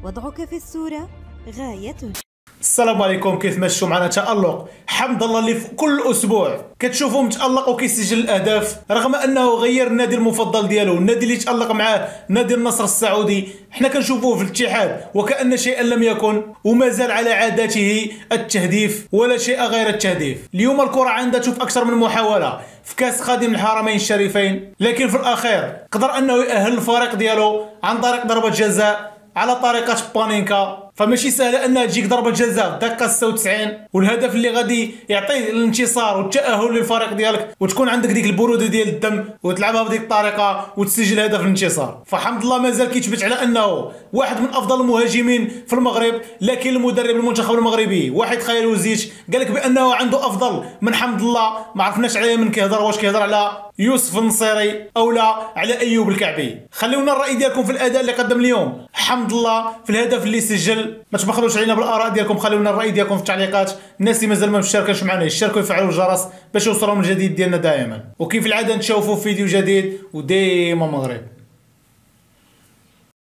وضعك في الصورة غاية. السلام عليكم. كيف مشوا معنا تألق حمد الله اللي في كل اسبوع كتشوفوا متألق وكيسجل الاهداف رغم انه غير النادي المفضل ديالو، النادي اللي تألق معاه نادي النصر السعودي. حنا كنشوفوه في الاتحاد وكأن شيئا لم يكن ومازال على عادته التهديف ولا شيء غير التهديف. اليوم الكرة عندها تشوف اكثر من محاولة في كاس خادم الحرمين الشريفين، لكن في الاخير قدر انه يأهل الفريق ديالو عن طريق ضربة جزاء على طريقة بانينكا. فماشي سهله انها تجيك ضربه جزاء في الدقيقه 96 والهدف اللي غادي يعطي الانتصار والتاهل للفريق ديالك وتكون عندك ديك البروده ديال الدم وتلعبها بديك الطريقه وتسجل هدف الانتصار. فحمد الله مازال كيثبت على انه واحد من افضل المهاجمين في المغرب، لكن المدرب المنتخب المغربي واحد خيال وزيش قال لك بانه عنده افضل من حمد الله. ما عرفناش عليه من كيهضر، واش كيهضر على يوسف النصيري او لا على ايوب الكعبي. خليونا الراي ديالكم في الاداء اللي قدم اليوم حمد الله في الهدف اللي سجل. ما تبخلوش علينا بالاراء ديالكم، خليونا الراي ديالكم في التعليقات. الناس اللي مازال ما مشاركاش معنا يشاركوا ويفعلوا الجرس باش يوصلهم الجديد ديالنا دائما. وكيف العاده نتشوفوا في فيديو جديد وديما مغرب.